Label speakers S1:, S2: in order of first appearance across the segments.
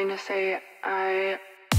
S1: calling to say I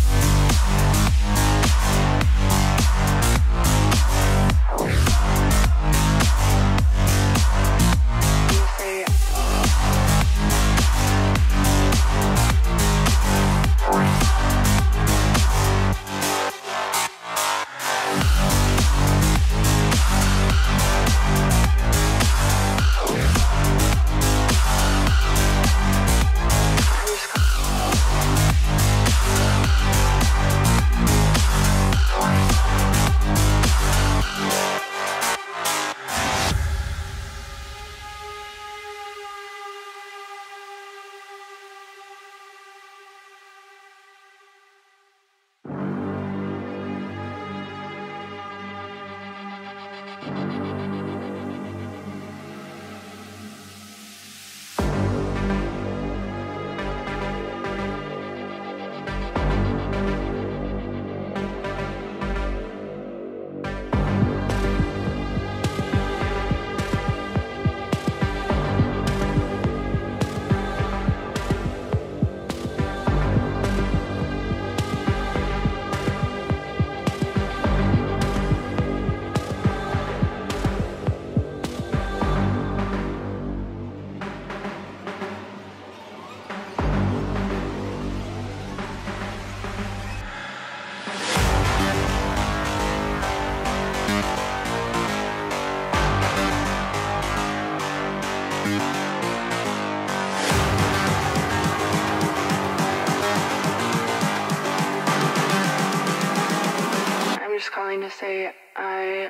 S1: calling to say I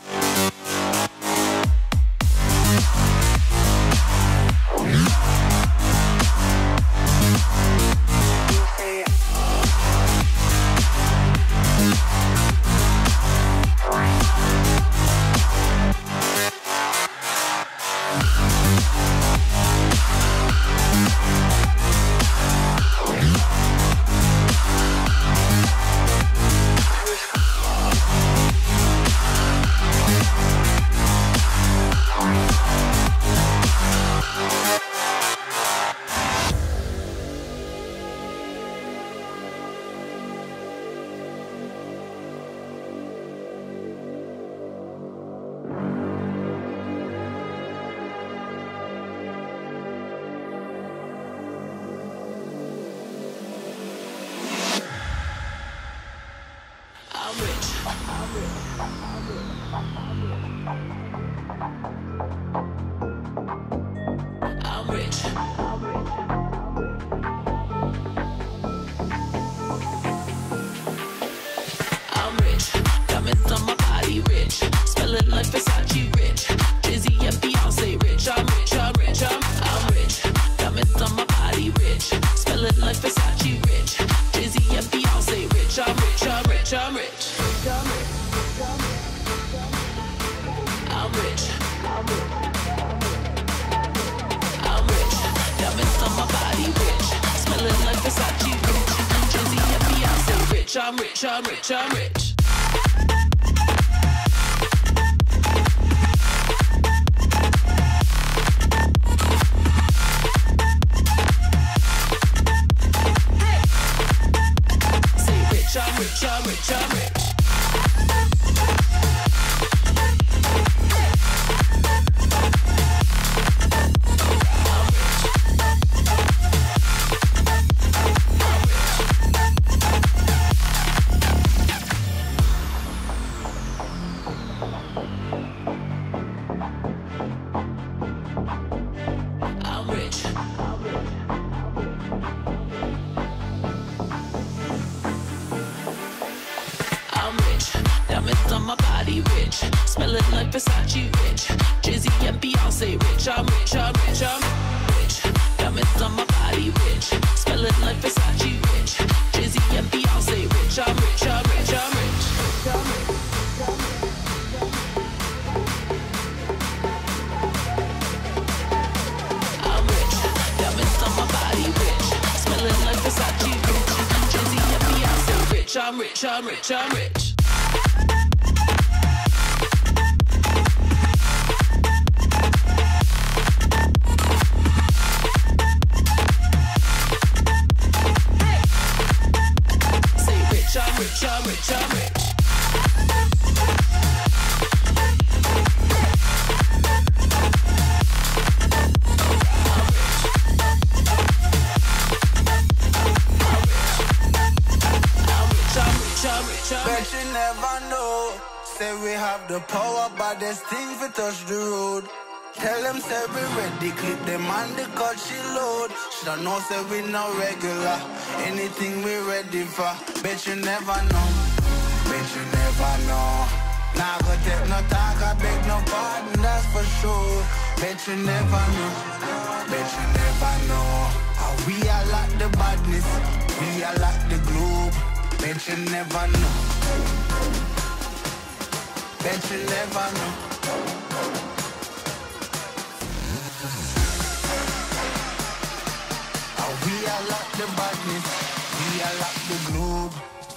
S1: I'm rich, I'm rich, I'm rich. Say rich, I'm rich, I'm rich, I'm rich. Smelling like Versace rich. Jay-Z and Beyonce rich. I'm rich, I'm rich, I'm rich. Diamonds on my body rich. Smelling like Versace rich. Jay-Z and Beyonce rich. I'm rich, I'm rich, I'm rich. I'm rich. Diamonds on my body rich. Smelling like Versace rich. Jay-Z and Beyonce rich. I'm rich, I'm rich, I'm rich.
S2: Hey! we have the power, but there's things we touch the road. Tell them say we ready, clip them on the cut she load. Shoulda know say we no regular, anything we ready for. Bet you never know, bet you never know. Nah go take no talk, I beg no pardon, that's for sure. Bet you never know, bet you never know. How we are like the badness, we are like the globe. Bet you never know, bet you never know. We are like the badness, we are like the globe.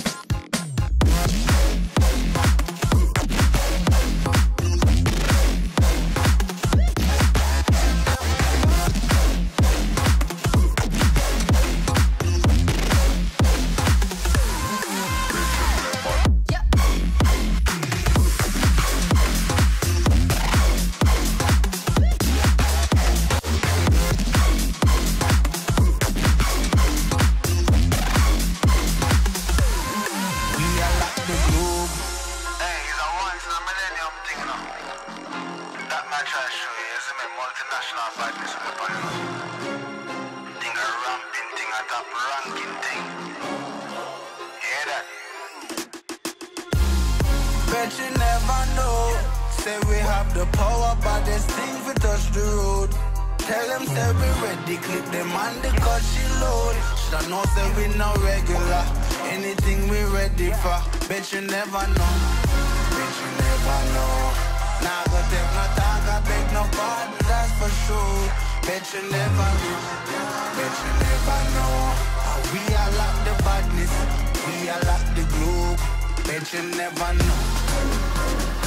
S3: Multinational badness on the panel. Thing a ramping thing, a top ranking thing. Hear that?
S2: Bet you never know. Say we have the power, but there's things we touch the road. Tell them say we ready, clip them on the cut she load. Shoulda know say we no regular, anything we ready for. Bet you never know, bet you never know. Nah go take no talk, I beg no pardon, that's for sure. Bet you never know, bet you never know. How we are like the badness, we are like the globe. Bet you never know.